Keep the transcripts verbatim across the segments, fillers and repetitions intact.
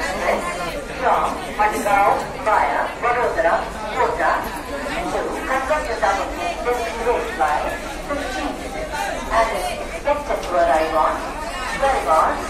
Express from Madgaon via Vadodara, Kota to Kolkata District Road by fifteen minutes and is expected to arrive on twelve hours.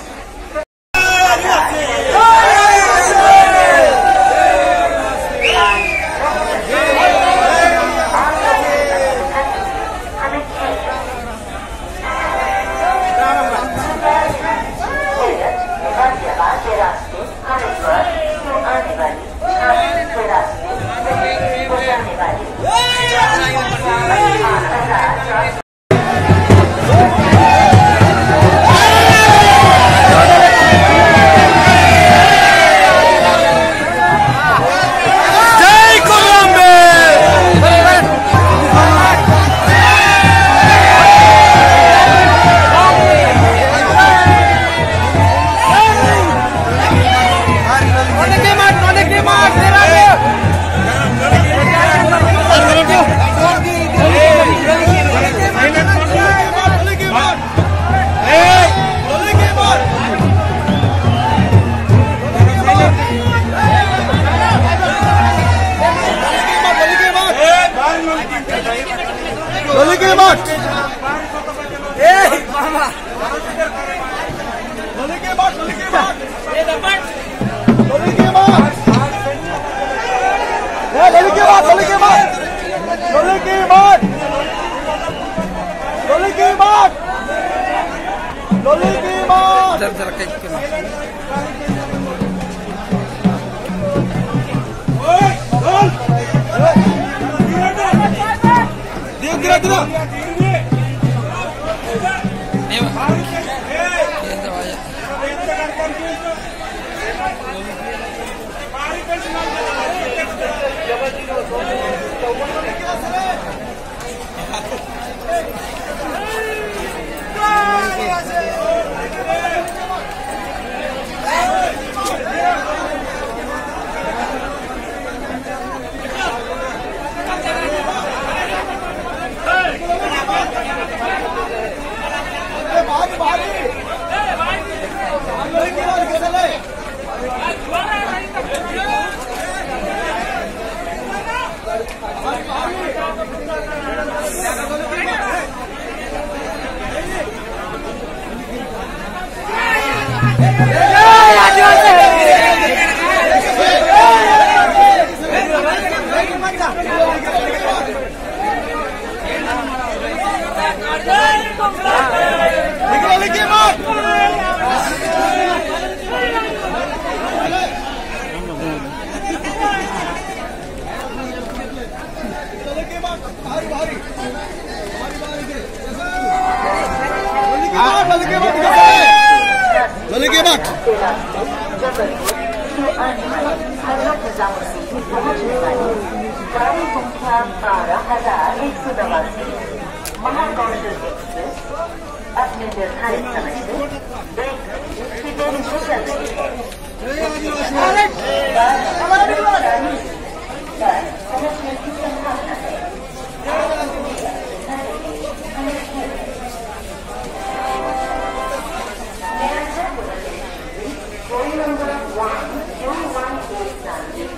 अपने निर्धारित समय से break की देरी से चल रही है। समझने की संभावना है। कोई number one two one eight nine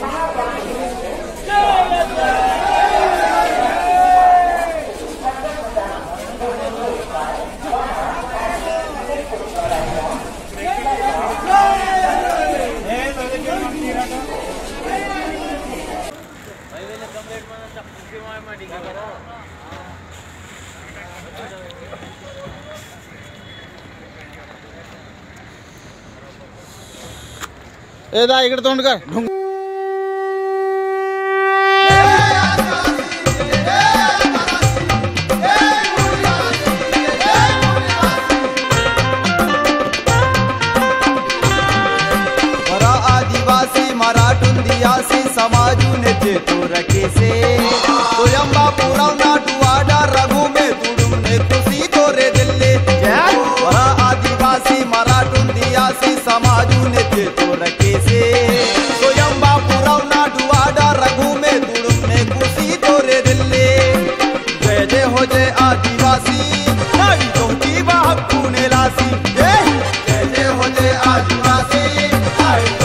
ఏదా ఇక్కడ తోండుగా मरा आदिवासी मराठुंदियासी समाजूने चेतो रखेसे तोयंबा पुराव नाटू आडा रघु में तुडुम ने तुसी तोरे दिल्ले मरा आदिवासी मराठुंदियासी समाजूने चेतो रखेसे तोयंबा पुराव नाटू आडा रघु में तुडुम ने तुसी तोरे दिल्ले जय जय हो जय आदिवासी नाई तोटी बाहक पुने लासी जय जय हो जय आदिवासी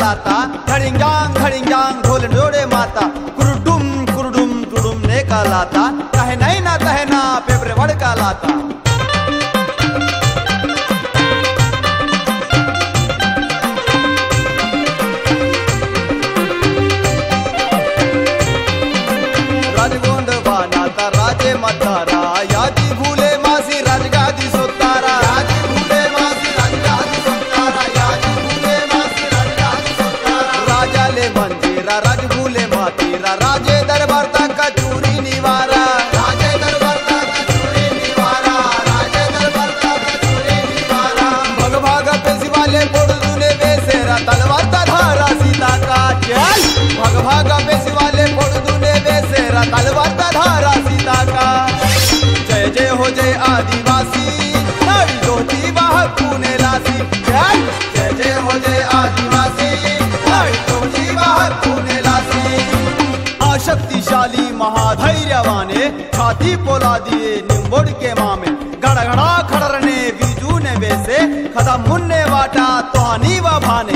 लाता, घड़िंगांग घड़िंगांग ढोल डोड़े माता, कुरुडुम कुरुडुम तुडुम ने का लाता, कहे नहीं ना तहे ना पेपरे बड़ का लाता। राजगोंड बानाता राजे मतारा, यादी भूले मासी राजगादी सोतारा, यादी भूले मासी राजगादी सोतारा, यादी भूले मासी राजगादी सोतारा। राजा ले मंजीरा राज भूले मातीरा, राजे दरबार तक कचूरी निवारा, राजे दरबार तक कचूरी निवारा, राजे दरबार तक कचूरी निवारा। भग भाग पेशी वाले बोड़ दुने बेसेरा, तलवार धारा सीता का चल। भग भाग पेशी वाले बोड़ दुने बेसेरा, तलवार धारा सीता का। जय जय हो जय आदिवासी, नारी ज्योति वाह पुणे लासी। जय जय जय हो जय आदिवासी, नारी ज्योति वाह पुणे लासी। शक्तिशाली महाधैर्यवाने छाती पोला दिए निम्बोड़ के मामे, गड़गड़ा खड़रने बीजू ने बेसे, खदा मुन्ने वाटा तोहानी व भाने।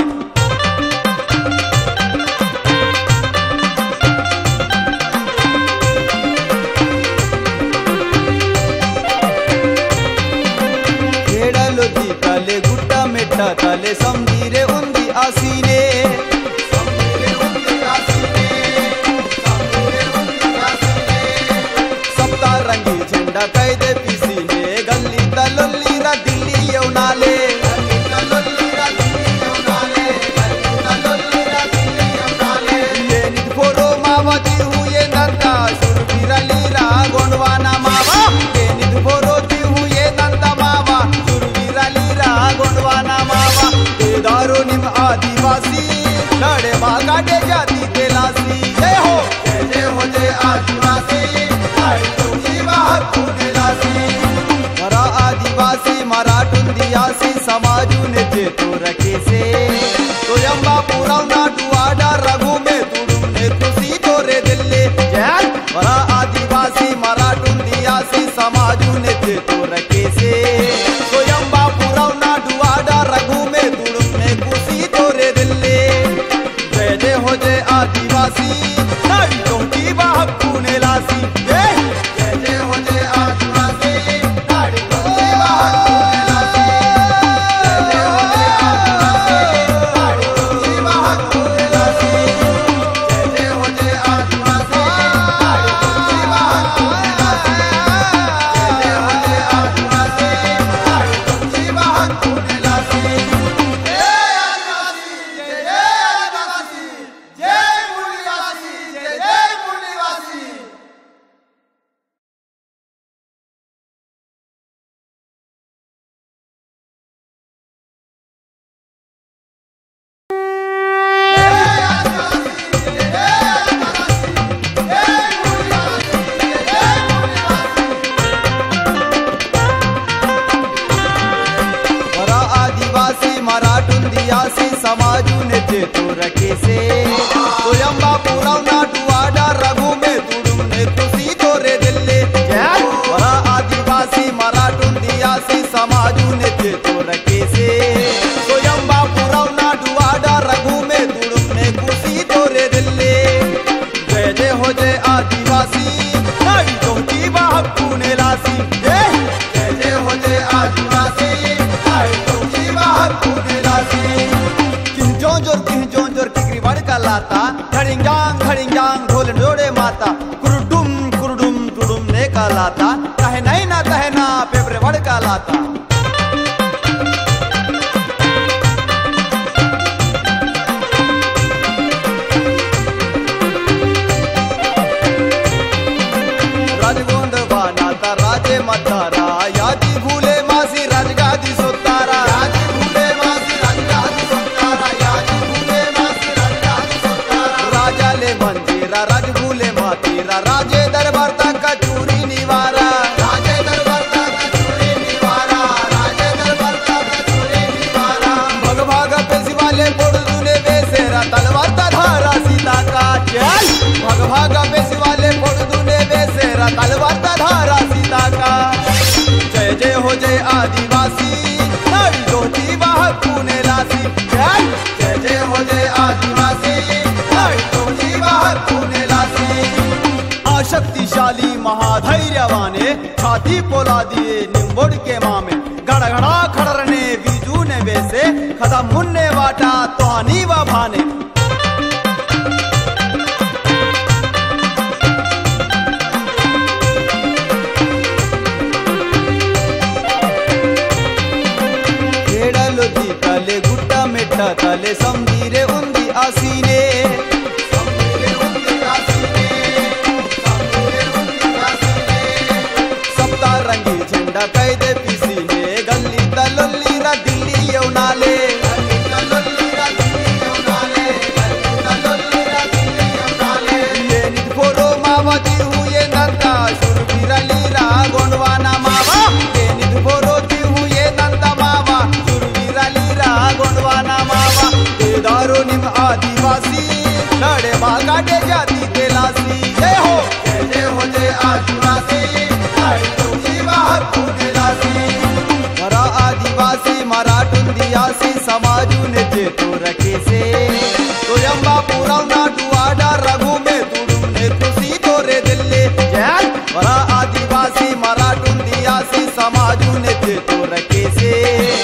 खेड़लो दी तले गुट्टा मिट्टा तले समझीरे उंदी आसीने, समझीरे उंदी आसीने, समझीरे उंदी आसीने। सप्ता रंगी झंडा कैदे पीसीने, गल्ली तलल्ली रा दिल्ली यौनाले, गल्ली तलल्ली रा दिल्ली यौनाले, गल्ली तलल्ली रा दिल्ली यौनाले। ये निदफोरो मावती हुए नंदा, शुरबीरा लीरा गोंडवाना मावा। ये निदफोरो ती हुए नंदा मावा, शुरबीरा लीरा गोंडवाना मावा। केदारो निम आदिवासी, लड़े बागाटे जाति के लासी। जय हो जय जय हो जय आदिवासी, आई तुझी वाह पुणे लासी। मरा आदिवासी मराठुंदियासी, समाजू ने चेतो रखे से। तो यम्बा पुरावना डुआडा रघु में तुडुम ने तुसी तोरे दिल्ले। जय मरा आदिवासी मराठुंदियासी, समाजू ने चेतो रखे से। तो यम्बा पुरावना डुआडा रघु में तुडुम ने तुसी तोरे दिल्ले। जय जय हो जय आदिवासी, नारी ज्योति वाह पुणे लासी। जय जय जय हो जय आदिवासी, नारी ज्योति वाह पुणे लासी। जय जय हो जय आदिवासी, नारी ज्योति वाह पुणे लासी। जय जय हो जय आदिवासी, नारी ज्योति वाह पुणे लासी। जय जय हो जय आदिवासी, नारी ज्योति वाह पुणे लासी। जय आदिवासी, जय जय आदिवासी, जय पुण्यवासी, जय जय पुण्यवासी। मरा आदिवासी मराठुंदियासी, समाजू ने चेतो रखे से। तो यम्बा पुरावना डुआडा रघु में तुडुम ने तुसी तोरे दिल्ले। जय मरा आदिवासी मराठुंदियासी, समाजू ने चेतो रखे से। तो यम्बा पुरावना डुआडा रघु में तुडुम ने तुसी तोरे दिल्ले। जय जय हो जय आदिवासी, नारी ज्योति वाह पुणे लासी। जय जय जय हो जय आदिवासी, नारी ज्योति वाह पुणे लासी। किंजों जोर किंजों जोर किकरी बड़ का लाता, घड़िंगांग घड़िंगांग ढोल डोड़े माता, कुरुडुम कुरुडुम तुडुम ने का लाता, कहे नहीं ना तहे ना पेपरे बड़ का लाता। राजगोंड बानाता राजे मतारा, यादी भूले मासी राजगादी सोतारा, यादी भूले मासी राजगादी सोतारा, यादी भूले मासी राजगादी सोतारा। राजा ले मंजीरा राज भूले मातीरा, राजे दरबार तक कचूरी निवारा, राजे दरबार तक कचूरी निवारा, राजे दरबार तक कचूरी निवारा। भग भाग पेशी वाले बोड़ दुने बेसेरा, तलवार धारा सीता का। चल भग भाग पेशी वाले बोड़ दुने बेसेरा, तलवार धारा सीता का। जय जय हो जय आदिवासी, नारी ज्योति वाह पुणे लासी। जय जय हो जय आदिवासी। छाती पोला दिए निम्बोड़ के मामे गड़गड़ा खड़रने बीजू ने वैसे खदा मुन्ने वाटा तोहानी व भाने खेड़लो दी तले गुट्टा मिट्टा तले समझीरे उंदी आसीने कैदे पीसीने गल्ली तलल्ली रा दिल्ली यौनाले ये निदफोरो मावती हुए नंदा शुरवीरली रा गोंडवाना मावा ये निदफोरो ती हुए नंदा मावा शुरवीरली रा गोंडवाना मावा केदारो निम आदिवासी लड़े बागाटे जाती के लासी जय हो जय हो जय आदिवासी मरा आदिवासी मराठुंदियासी समाजू ने चेतो रखे से तो यम्बा पूरा नाटू आडा रघु में तुडुम ने तुसी तोरे दिल्ले जय मरा आदिवासी मराठुंदियासी समाजू ने चेतो रखे से